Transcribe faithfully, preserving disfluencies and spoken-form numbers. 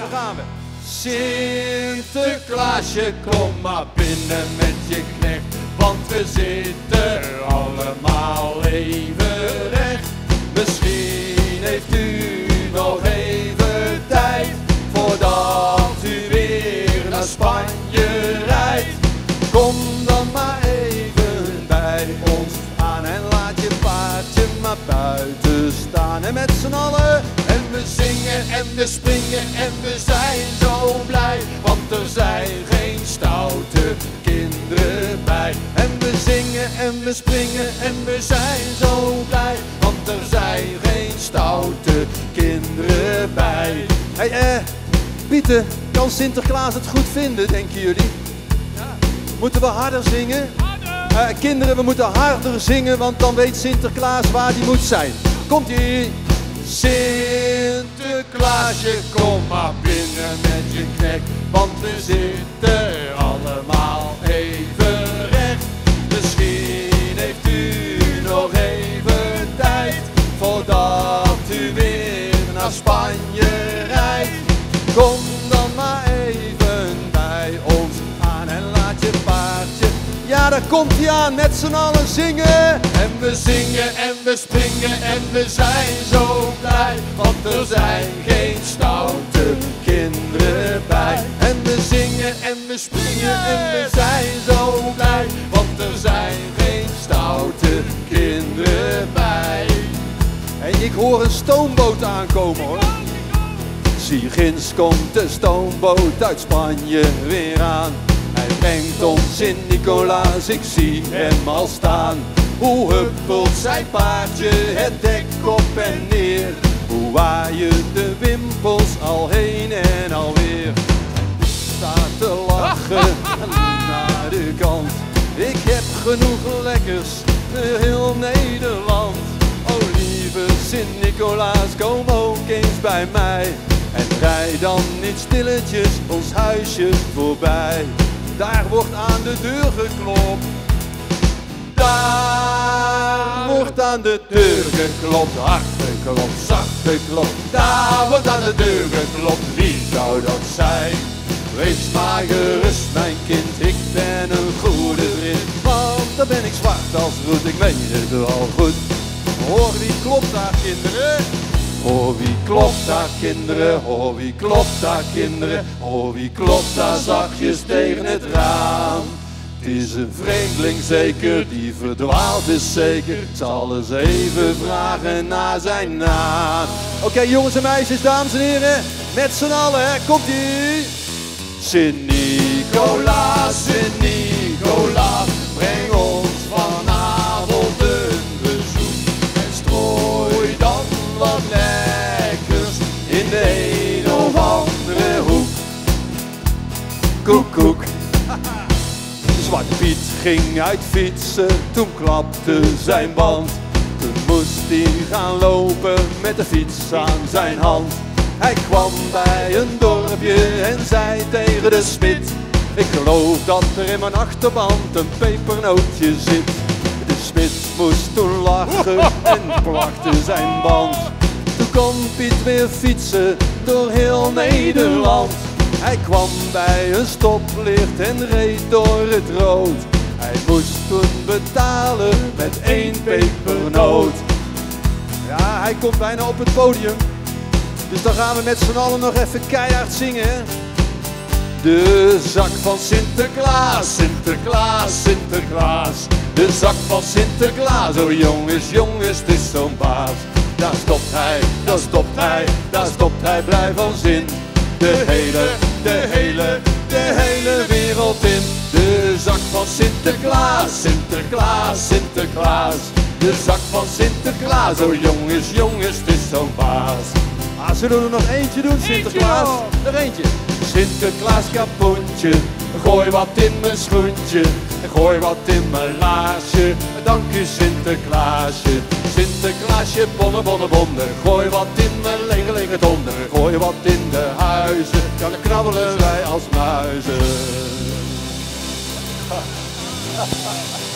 gaan we. Sinterklaasje, kom maar binnen met je knecht, want we zitten allemaal even recht. Misschien heeft u nog even tijd, voordat u weer naar Spanje rijdt. Kom dan maar even bij ons aan en laat je paardje maar buiten staan. En met z'n allen, en we zingen en we springen en we zijn zo blij, want er zijn geen stoute kinderen bij. En we zingen en we springen en we zijn zo blij, want er zijn geen stoute kinderen bij. Hé, hey, eh, Pieter, kan Sinterklaas het goed vinden, denken jullie? Ja. Moeten we harder zingen? Uh, kinderen, we moeten harder zingen, want dan weet Sinterklaas waar die moet zijn. Komt-ie! Sinterklaasje, kom maar binnen met je knecht, want we zitten allemaal even recht. Misschien heeft u nog even tijd, voordat u weer naar Spanje rijdt. Kom dan maar even bij ons aan en laat je paardje. Ja, daar komt hij aan, met z'n allen zingen. En we zingen en we springen en we zijn zo blij, want er zijn geen stoute kinderen bij. En we zingen en we springen en we zijn zo blij, want er zijn geen stoute kinderen bij. Hey, ik hoor een stoomboot aankomen, hoor. Zie, ginds komt de stoomboot uit Spanje weer aan. Hij brengt ons Sint-Nicolaas, ik zie hem al staan. Hoe huppelt zijn paardje het dek op en neer, hoe waaien de wimpels al heen en alweer. Hij staat te lachen naar de kant. Ik heb genoeg lekkers voor heel Nederland. O lieve Sint-Nicolaas, kom ook eens bij mij en rij dan niet stilletjes ons huisje voorbij. Daar wordt aan de deur geklopt. Daar wordt aan de deur geklopt. Hard geklopt, zacht geklopt. Daar wordt aan de deur geklopt. Wie zou dat zijn? Wees maar gerust, mijn kind, ik ben een goede vriend. Want dan ben ik zwart als roet, ik weet het wel goed. Hoor, wie klopt daar, kinderen? Oh, wie klopt daar, kinderen? Oh, wie klopt daar, kinderen? Oh, wie klopt daar zachtjes tegen het raam? Het is een vreemdeling zeker, die verdwaald is zeker. Ik zal eens even vragen naar zijn naam. Oké, okay, jongens en meisjes, dames en heren, met z'n allen, hè, komt-ie! Sint-Nicolaas, Sint-Nicolaas, breng ons vanavond een bezoek en strooi dan wat lekkers in de een of andere hoek. Koek, koek. Zwarte Piet ging uit fietsen, toen klapte zijn band. Toen moest hij gaan lopen met de fiets aan zijn hand. Hij kwam bij een dorpje en zei tegen de smid: ik geloof dat er in mijn achterband een pepernootje zit. De smid moest toen lachen en plakte zijn band. Toen kon Piet weer fietsen door heel Nederland. Hij kwam bij een stoplicht en reed door het rood. Hij moest toen betalen met één pepernoot. Ja, hij komt bijna op het podium. Dus dan gaan we met z'n allen nog even keihard zingen. De zak van Sinterklaas, Sinterklaas, Sinterklaas. De zak van Sinterklaas, oh jongens, jongens, het is zo'n baas. Daar stopt hij, daar stopt hij, daar stopt hij blij van zin. De hele, de hele, de hele wereld in. De zak van Sinterklaas, Sinterklaas, Sinterklaas. De zak van Sinterklaas, oh jongens, jongens, het is zo'n baas. Ah, zullen we er nog eentje doen, Sinterklaas? Nog eentje. Sinterklaas kapoentje, gooi wat in mijn schoentje, gooi wat in mijn laarsje. Dank u Sinterklaasje, Sinterklaasje, bonne, bonne, bonne. Gooi wat in mijn lege, lege donder, gooi wat in de huizen. Dan knabbelen wij als muizen.